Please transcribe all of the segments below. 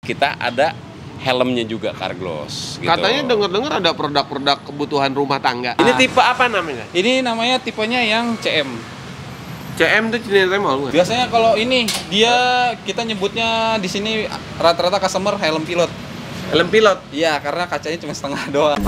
kita ada helmnya juga Carglass gitu. Katanya dengar-dengar ada produk-produk kebutuhan rumah tangga. Ini tipe apa namanya? Ini namanya tipenya yang CM. CM itu jenis remol bukan? Biasanya kalau ini dia kita nyebutnya di sini rata-rata customer helm pilot. Helm pilot. Iya, karena kacanya cuma setengah doang.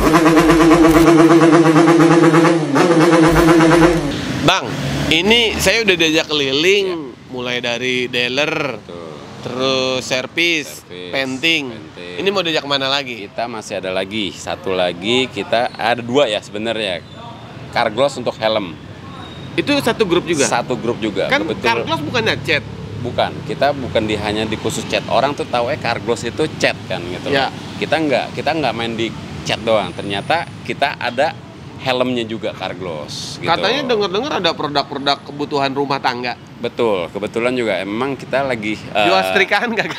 Bang, ini saya udah diajak keliling mulai dari dealer, terus servis, painting. Ini mau diajak kemana lagi? Kita masih ada lagi satu lagi, kita ada dua ya sebenarnya. Carglass untuk helm. Itu satu grup juga? Satu grup juga. Kan kebetulan. Carglass bukannya cat? Bukan, kita bukan hanya di khusus cat. Orang tuh tahu Carglass itu cat kan gitu. Ya. Kita nggak main di cat doang. Ternyata kita ada helmnya juga Carglass gitu. Katanya dengar-dengar ada produk-produk kebutuhan rumah tangga. Betul, kebetulan juga emang kita lagi Jual setrikahan gak?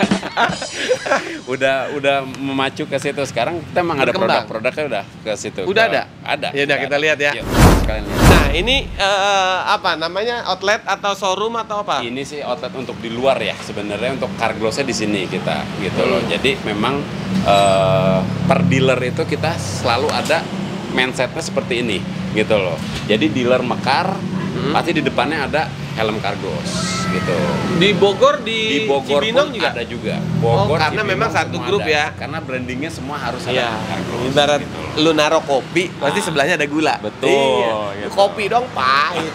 udah memacu ke situ. Sekarang kita emang ada Berkembang. produk-produknya udah ke situ. Udah ada? Ada. Ya udah kita lihat ya. Yuk, sekalian lihat. Nah, ini apa namanya? Outlet atau showroom atau apa? Ini sih outlet untuk di luar ya, sebenarnya untuk Carglass-nya di sini kita gitu loh. Jadi memang per dealer itu kita selalu ada mindsetnya seperti ini gitu loh. Jadi dealer Mekar pasti di depannya ada helm Carglass gitu. Di Bogor, di Bogor Cibinong pun juga ada juga. Bogor, karena Cibinong memang satu semua grup ada. ya. Karena brandingnya semua harus ada Iya. Carglass. Ibarat gitu. lu naruh kopi, pasti sebelahnya ada gula. Betul, Iya. gitu. Kopi dong pahit.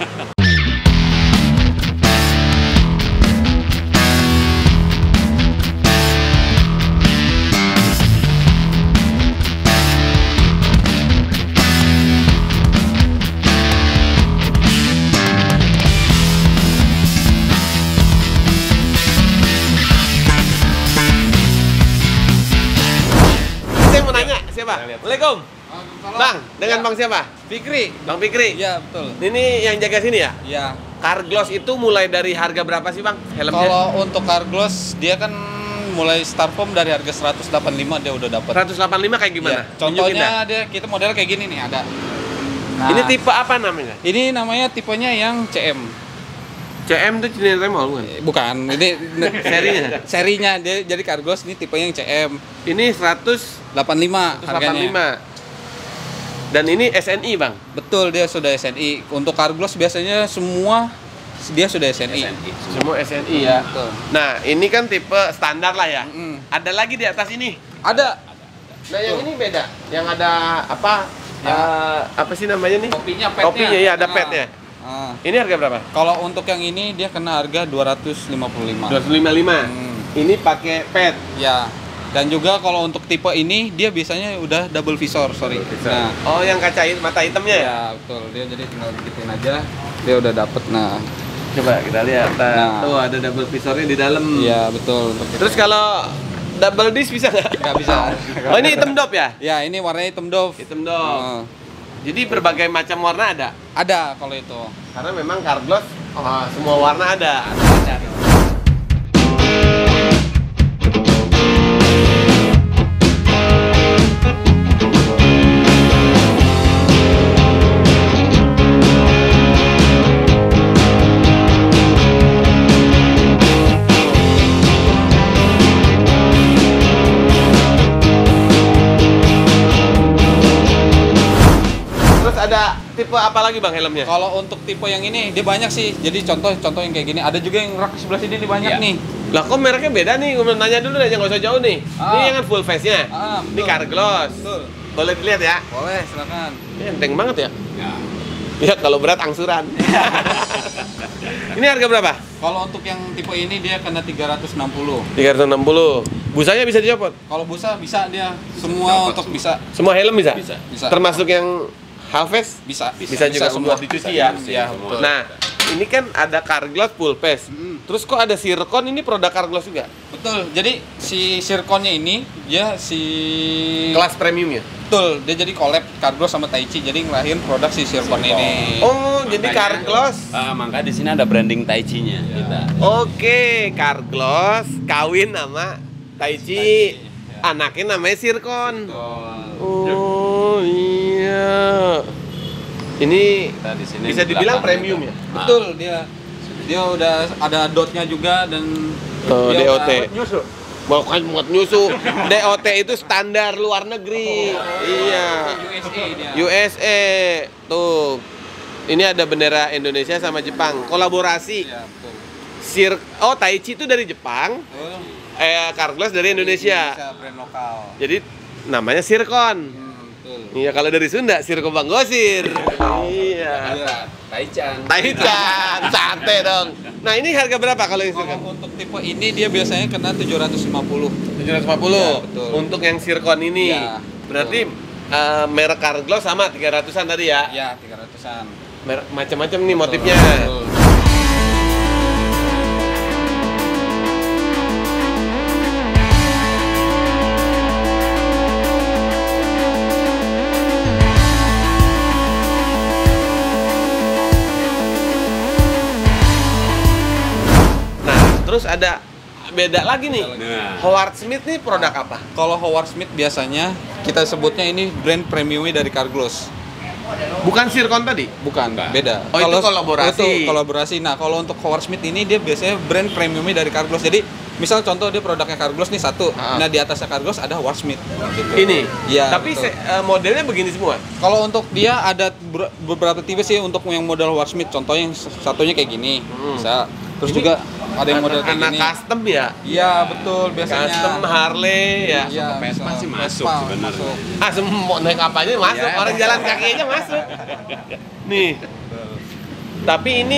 Saya mau nanya, siapa? Waalaikumsalam. Bang, dengan Bang siapa? Fikri. Bang Fikri. Iya, betul. Ini yang jaga sini ya? Iya. Carglass itu mulai dari harga berapa sih Bang helmnya? Kalau untuk Carglass dia kan mulai start form dari harga 185 dia udah dapat. 185 kayak gimana? Iya. Contohnya dia kita model kayak gini nih ada. Nah, Ini tipe apa namanya? ini namanya tipenya yang CM. CM itu jenis remol bukan? Bukan, ini Serinya? serinya dia jadi Carglass ini tipenya yang CM Ini 185 harganya. Dan ini SNI Bang? Betul, dia sudah SNI. Untuk Carglass biasanya semua dia sudah SNI. Semua SNI ya? Betul. Nah, ini kan tipe standar lah ya? Mm. Ada lagi di atas ini? Ada Nah, yang ini beda? Yang ada apa? Apa sih namanya nih? kopinya, petnya. Kopinya, ya ada petnya. Ini harga berapa? Kalau untuk yang ini dia kena harga 255. 255. Ini pakai pet. Ya. Dan juga kalau untuk tipe ini dia biasanya udah double visor, sorry. Nah, Oh, yang kaca mata hitamnya ya? ya betul. Dia jadi tinggal dikitin aja, dia udah dapet. Nah, Coba kita lihat. Nah. Tuh ada double visornya di dalam. iya betul. Untuk Terus kalau double disc bisa nggak? nggak bisa. Oh, ini hitam dop ya? Ya, ini warnanya hitam dove. Hitam dop. Oh, Jadi berbagai macam warna ada. ada kalau itu. Karena memang Carglass semua warna ada. Terus ada tipe apa lagi Bang helmnya? Kalau untuk tipe yang ini dia banyak sih. Jadi contoh yang kayak gini. Ada juga yang rak sebelah sini dia banyak Iya. nih. Lah kok mereknya beda nih? Gue mau nanya dulu deh, jangan usah jauh nih. Ini yang kan full face-nya. Ini betul. Carglass. Betul. Boleh dilihat ya? Boleh, silakan. Ini enteng banget ya? Ya. Ya kalau berat angsuran. Ini harga berapa? Kalau untuk yang tipe ini dia kena 360. 360. Busanya bisa dicopot? Kalau busa bisa dia. Semua untuk bisa. Semua helm bisa? Bisa. Bisa. Termasuk yang half face? Bisa. Bisa juga semua buat dicuci ya? Iya, betul. Nah, ini kan ada Carglass full face. Terus kok ada Sircon, ini produk Carglass juga? Betul. Jadi si Sirconnya ini dia si Kelas premium ya? betul, dia jadi collab Carglass sama Taichi. Jadi ngelahirin produk si Sircon ini. Oh, jadi Carglass. Maka di sini ada branding Taichi-nya kita. Oke, Carglass kawin sama Taichi. Anaknya namanya Sircon. Oh iya. Ini Kita di sini bisa di dibilang belakang premium itu. ya? Betul, dia udah ada dotnya juga dan Oh, dia DOT. udah- Bukan muat nyusu. DOT itu standar luar negeri. Iya. USA dia. USA. Tuh. Ini ada bendera Indonesia sama Jepang. Kolaborasi. Iya, betul. Taichi itu dari Jepang. Betul. Carglass dari Indonesia. Brand lokal. Jadi namanya Sirkon. Betul. Iya, kalau dari Sunda Sirko Bang Gosir. Iya. Taichan. Taichan, sate dong. Nah, ini harga berapa kalau yang Sirkon? Kalau untuk tipe ini dia biasanya kena 750. 750. Ya, betul. Untuk yang Sirkon ini. Ya, Berarti merek Carglass sama 300-an tadi ya? Ya, 300-an. Macam-macam nih motifnya. Betul. Nah, terus ada beda lagi nih. Nah. Howard Smith nih produk apa? Kalau Howard Smith biasanya kita sebutnya ini brand premiumnya dari Carglass. Bukan Sirkon tadi? Bukan, Bukan. beda. Oh, itu kolaborasi. Itu kolaborasi. Nah, kalau untuk Howard Smith ini dia biasanya brand premiumnya dari Carglass. Jadi, misal contoh dia produknya Carglass nih satu. Nah, di atasnya Carglass ada Howard Smith. Gitu. Ini? Iya. Tapi betul. modelnya begini semua? Kalau untuk dia ada beberapa tipe sih untuk yang model Howard Smith. Contohnya yang satunya kayak gini. Bisa. Terus Ini juga ada yang model kayak anak gini. custom ya? Iya, betul biasanya. Custom Harley ya? Iya, Vespa bisa. sih masuk Vespa sebenarnya. masuk. Ah, semua naik apa aja masuk, Ya. orang jalan kaki aja masuk. Nih. Tapi ini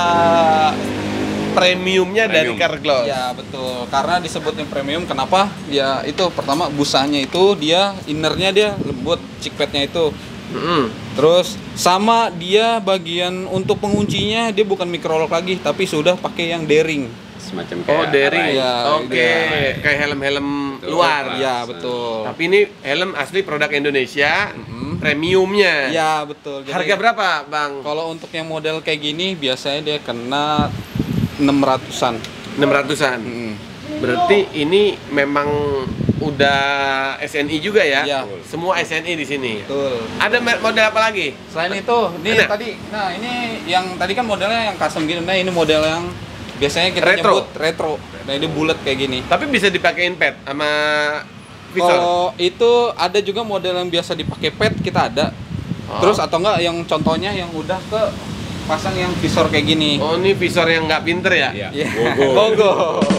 premiumnya dari Premium. Carglass. Ya betul, karena disebutnya premium. Kenapa? Ya itu pertama busanya itu dia innernya dia lembut, chickpadnya itu. Terus sama dia bagian untuk penguncinya dia bukan microlock lagi, tapi sudah pakai yang daring. Semacam Oh, kayak daring. arai. Ya, Oke, iya. kayak helm-helm Betul. luar. Ya betul. Tapi ini helm asli produk Indonesia, premiumnya. Ya betul. Jadi, Harga berapa, Bang? kalau untuk yang model kayak gini biasanya dia kena 600-an. 600-an. Berarti ini memang udah SNI juga ya? Iya. Semua SNI di sini. Betul. Ada model apa lagi? Selain itu, ini Ada? tadi, nah ini yang tadi kan modelnya yang custom gini, nah ini model yang biasanya kita Retro. nyebut retro. Nah ini bulat kayak gini. Tapi bisa dipakein pad sama visor. Kalau itu ada juga model yang biasa dipakai pad kita ada. Oh. Terus atau enggak yang contohnya yang udah ke pasang yang visor kayak gini. Oh, ini visor yang nggak pinter ya? Iya. Iya. Gogo.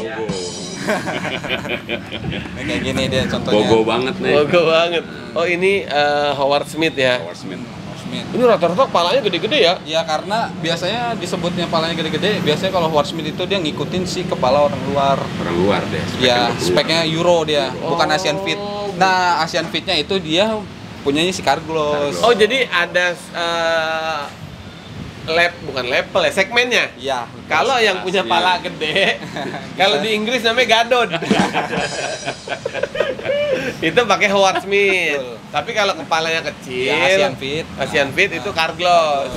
Nah, kayak gini dia contohnya. Gogo banget nih. Logo banget. Oh, ini Howard Smith ya. Howard Smith. Smith. Ini rata-rata kepalanya gede-gede ya? Ya karena biasanya disebutnya kepalanya gede-gede, biasanya kalau Howard Smith itu dia ngikutin si kepala orang luar. Orang luar deh. Ya, untuk luar. speknya Euro dia, bukan Oh. Asian Fit. Nah, Asian Fitnya itu dia punyanya si Carglass. Oh, jadi ada bukan level ya, segmennya. Iya. Kalau yang punya Iya. pala gede, kalau di Inggris namanya gadon. Itu pakai Howard Smith. Betul. Tapi kalau kepalanya kecil, Ya, Asian Fit. Asian Fit itu Carglass.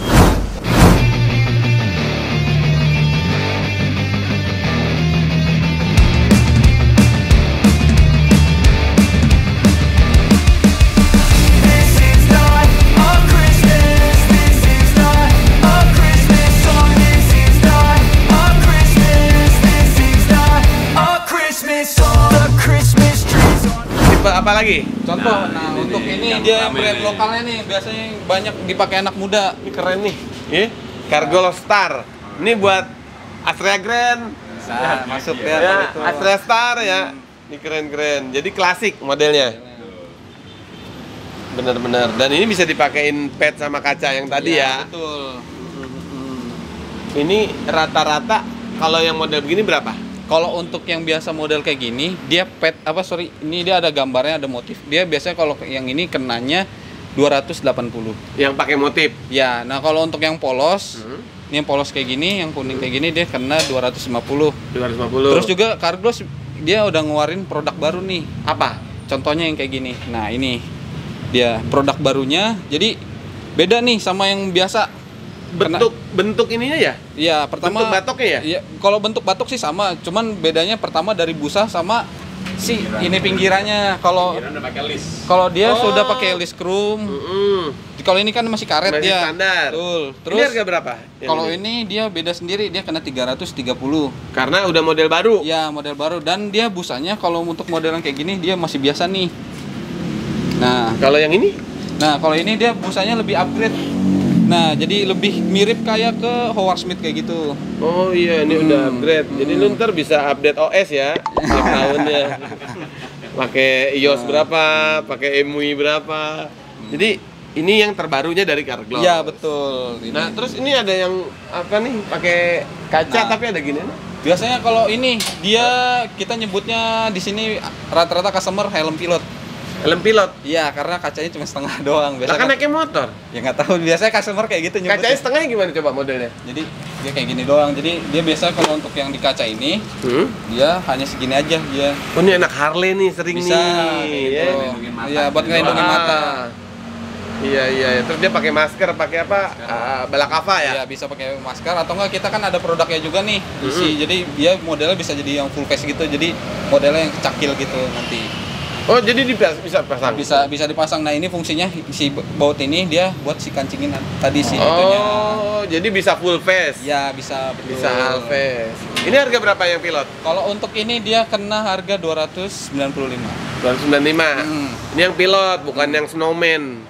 This is not a Christmas. This is not a Christmas song. This is not a Christmas. This is not a Christmas song. The Christmas trees on. Tipe apa lagi? Contoh, Nah, nah, ini untuk nih, ini yang dia rame brand nih. lokalnya nih biasanya yang banyak dipakai anak muda. Ini keren nih. Carglass Star. Ini buat Astrea Grand. Nah, masuk Ya, ya. itu. Astrea Star ya. Ini keren-keren. Jadi klasik modelnya. Bener-bener. Dan ini bisa dipakein pad sama kaca yang tadi ya. Betul. Ini rata-rata kalau yang model begini berapa? Kalau untuk yang biasa model kayak gini, dia ini dia ada gambarnya, ada motif. Dia biasanya kalau yang ini kenanya 280. Yang pakai motif. Ya, nah kalau untuk yang polos, ini yang polos kayak gini, yang kuning kayak gini dia kena 250. 250. Terus juga Carglass dia udah ngeluarin produk baru nih. apa? Contohnya yang kayak gini. Nah, ini dia produk barunya. Jadi beda nih sama yang biasa. Bentuk ininya ya? Ya, pertama Bentuk batoknya ya? Iya, kalau bentuk batok sih sama, cuman bedanya pertama dari busa sama ini pinggirannya. Kalau Kira udah pakai list. kalau dia Oh. sudah pakai list chrome. Kalau ini kan masih karet Masih dia. standar. Betul. Ini Terus harga berapa? Yang kalau ini dia beda sendiri, dia kena 330. Karena udah model baru. Ya, model baru dan dia busanya kalau untuk model yang kayak gini dia masih biasa nih. Kalau yang ini? Nah, kalau ini dia busanya lebih upgrade. Nah, jadi lebih mirip kayak ke Howard Smith kayak gitu. Oh iya, ini udah upgrade. Jadi lu ntar bisa update OS ya tiap tahunnya. Pakai iOS berapa, pakai EMUI berapa. Jadi ini yang terbarunya dari Carglass. Iya, betul. Ini. Nah, terus ini ada yang apa nih? Pakai kaca Nah. tapi ada gini. Biasanya kalau ini dia kita nyebutnya di sini rata-rata customer helm pilot. Helm pilot. Iya, karena kacanya cuma setengah doang. Lah kan naiknya motor. ya nggak tahu. Biasanya customer kayak gitu nyebutnya. Kacanya setengahnya gimana coba modelnya? Jadi dia kayak gini doang. Jadi dia biasa kalau untuk yang di kaca ini dia hanya segini aja dia. Oh, ini anak Harley nih sering Bisa nih. gitu. Ya. Ngelindungin mata. Iya, buat ngelindungin mata. Iya iya. Terus dia pakai masker, pakai apa? Balaclava ya. Ya bisa pakai masker atau enggak kita kan ada produknya juga nih isi. Jadi dia modelnya bisa jadi yang full face gitu. Jadi modelnya yang kecakil gitu nanti. Oh jadi bisa pasang. Bisa dipasang. Nah, ini fungsinya si baut ini dia buat si kancingin tadi si itunya. Oh jadi bisa full face. Ya, bisa betul. Bisa half face. Ini harga berapa yang pilot? Kalau untuk ini dia kena harga 295. 295. Ini yang pilot, bukan yang snowman.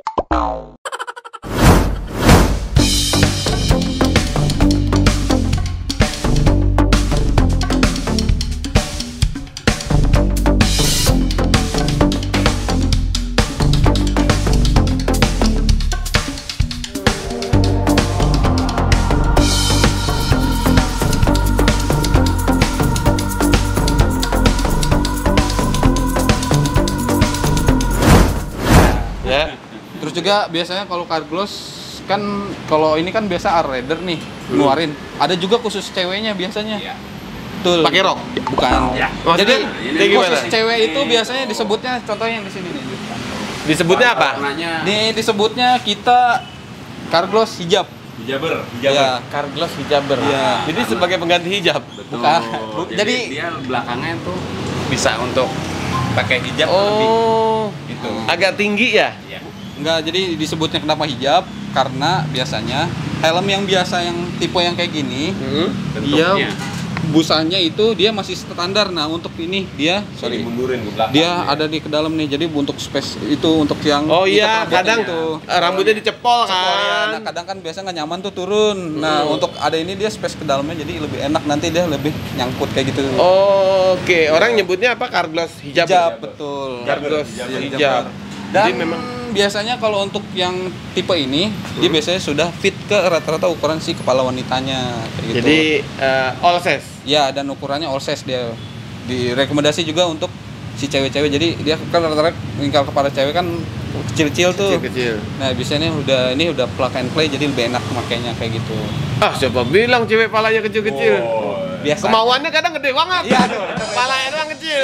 Ya. Terus juga biasanya kalau Carglass kan kalau ini kan biasa R-Rider nih ngeluarin. Ada juga khusus ceweknya biasanya. Iya. Betul. Pakai rok. Bukan. Ya. Jadi Maksudnya, ini khusus gimana? cewek itu biasanya disebutnya contohnya yang di sini nih. Disebutnya apa? Warnanya Ini disebutnya kita Carglass hijab. hijaber. Ya. Carglass hijaber. Iya. Jadi sebagai pengganti hijab. Bukan. Jadi Jadi- dia belakangnya tuh bisa untuk pakai hijab lebih Oh. gitu. Agak tinggi ya? Iya. Enggak, jadi disebutnya kenapa hijab? Karena biasanya helm yang biasa yang tipe yang kayak gini, Bentuknya. dia busanya itu dia masih standar. Nah, untuk ini dia Sorry, mundurin ke belakang. dia ada di ke dalam nih. Jadi untuk space itu untuk yang Oh ikat iya, rambutnya kadang itu. rambutnya dicepol Cepol ya. kan. Nah, kadang kan biasa nggak nyaman tuh turun. Nah, untuk ada ini dia space ke dalamnya jadi lebih enak, nanti dia lebih nyangkut kayak gitu. Oh, oke. Orang nyebutnya apa? Carglass hijab. hijab, betul. Carglass Hijaber. hijab. Dan Jadi memang biasanya kalau untuk yang tipe ini dia biasanya sudah fit ke rata-rata ukuran si kepala wanitanya kayak gitu. jadi all size. Ya, dan ukurannya all size dia. Direkomendasi juga untuk si cewek-cewek. Jadi dia kan rata-rata lingkar kepala cewek kan kecil-kecil tuh. Kecil-kecil. Nah, biasanya ini udah plug and play jadi lebih enak makainya kayak gitu. Ah, siapa bilang cewek palanya kecil-kecil? Biasa. Kemauannya kadang gede banget. Iya, Palanya doang kecil.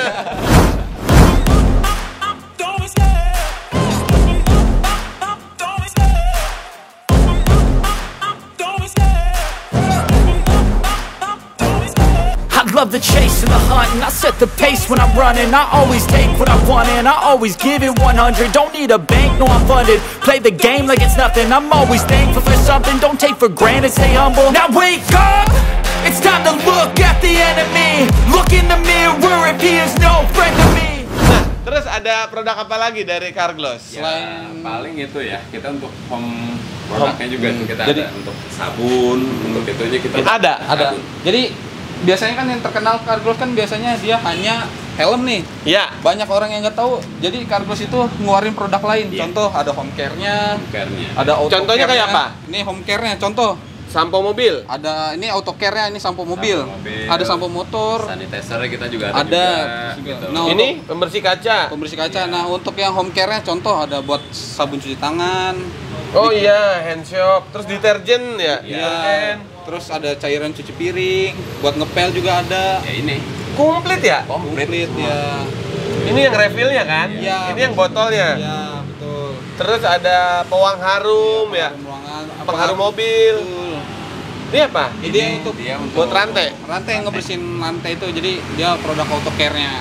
I love the chase and the hunt, and I set the pace when I'm running. I always take what I want and I always give it 100. Don't need a bank, no I'm funded. Play the game like it's nothing. I'm always thankful for something. Don't take for granted, stay humble. Now wake up! It's time to look at the enemy. Look in the mirror if he is no friend to me. Nah, terus ada produk apa lagi dari Carglass? Ya, Selain- paling itu ya kita untuk home produknya juga tuh kita Jadi- ada untuk sabun, untuk itunya kita Ada. sabun. Jadi biasanya kan yang terkenal Carglass kan biasanya dia hanya helm nih. Ya. Banyak orang yang nggak tahu. Jadi Carglass itu ngeluarin produk lain. Iya. Contoh ada home care-nya, Care-nya. ada auto Contohnya care-nya. kayak apa? Ini home care-nya contoh. Sampo mobil. Ada ini auto care-nya, ini sampo mobil. Sampo mobil. Ada sampo motor. Sanitizer kita juga ada. Ada. Juga, gitu. Nah, Ini pembersih kaca. Pembersih kaca. Nah, untuk yang home care-nya contoh ada buat sabun cuci tangan. Oh iya, hand shop. Terus deterjen ya. Iya. Deterjen. Terus ada cairan cuci piring, buat ngepel juga ada. Ya ini Komplit ya? Komplit ya. Ini yang refillnya kan? Iya. Ini yang botolnya. Iya, betul. Terus ada pewang harum ya. Ruangan Pengharum mobil. Betul. Ini apa? Ini untuk dia untuk Buat rantai. rantai yang ngebersihin lantai itu, jadi dia produk auto care-nya.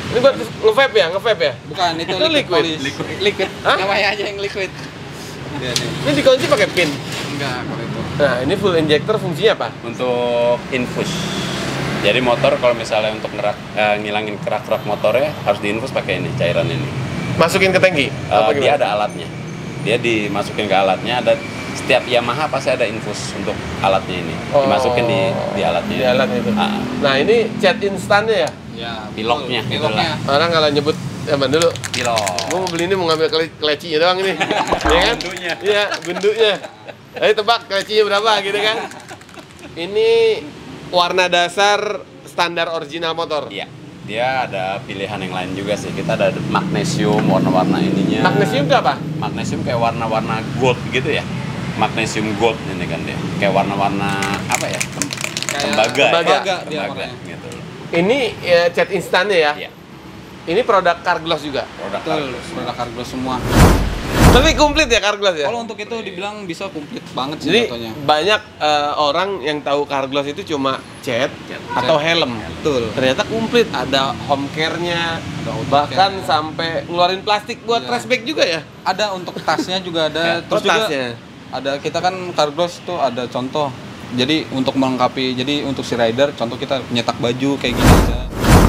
Ini buat nge-vape ya? Nge-vape ya? Bukan, itu Itu liquid. Liquid. Hah? Namanya aja yang liquid. Dia nih. Ini dikunci pakai pin. Enggak, kalau itu. Nah, ini full injector fungsinya apa? Untuk infus. Jadi motor kalau misalnya untuk ngilangin kerak-kerak motornya harus diinfus pakai ini, cairan ini. Masukin ke tangki? Apa Dia gimana? ada alatnya. Dia dimasukin ke alatnya, ada setiap Yamaha pasti ada infus untuk alatnya ini. Oh, Dimasukin di alatnya. Di alat itu. Ah, Nah, ini cat instannya ya? Ya, Piloknya, betul. Piloknya. Orang kalau nyebut zaman dulu, pilok. gue mau beli ini mau ngambil kelecinya doang ini. Iya kan? Gundunya. Iya, gundunya. Ayo tebak kelecinya berapa gitu kan? Ini warna dasar standar original motor. Iya. Dia ada pilihan yang lain juga sih. Kita ada magnesium warna-warna ininya. Magnesium itu apa? Magnesium kayak warna-warna gold gitu ya. Magnesium gold ini kan dia. Kayak warna-warna apa ya? Kayak Tembaga. tembaga dia Tembaga warnanya. gitu. Ini ya, cat instannya ya? Iya. Ini produk Carglass juga. Produk Betul, Carglass. produk Carglass semua. Tapi komplit ya Carglass ya? Kalau untuk itu dibilang bisa komplit banget sih Jadi fotonya. banyak orang yang tahu Carglass itu cuma cat atau helm. Betul. Ternyata komplit, ada home care-nya, bahkan care-nya. sampai ngeluarin plastik buat Iya. trash bag juga ya? Ada untuk tasnya juga ada. Oh, Terus juga tasnya. ada, kita kan Carglass tuh ada contoh. Jadi untuk melengkapi, jadi untuk si rider contoh kita nyetak baju kayak gini aja.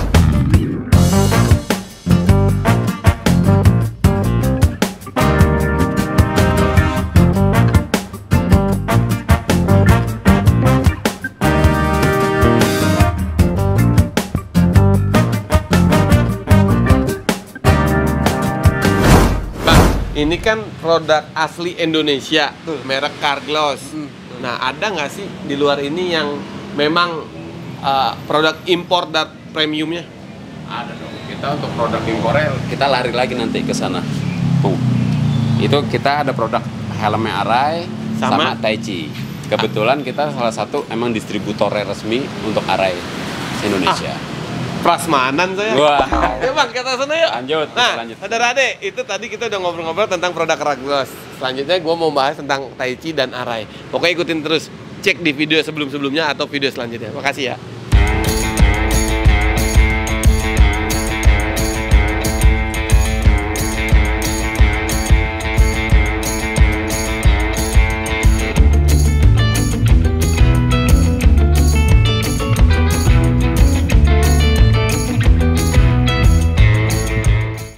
Bang, ini kan produk asli Indonesia, merek Carglass. Nah, ada nggak sih di luar ini yang memang produk impor dan premiumnya? Ada dong. Kita untuk produk impornya kita lari lagi nanti ke sana. Tuh. Itu kita ada produk helmnya Arai Sama? sama Taichi. Kebetulan kita salah satu emang distributornya resmi untuk Arai Indonesia. Prasmanan saya. Wah. Ya bang, kita sana yuk. Lanjut, Nah, lanjut. saudara Ade, itu tadi kita udah ngobrol-ngobrol tentang produk Carglass. Selanjutnya gue mau bahas tentang Taichi dan Arai. Pokoknya ikutin terus. Cek di video sebelum-sebelumnya atau video selanjutnya. Makasih ya.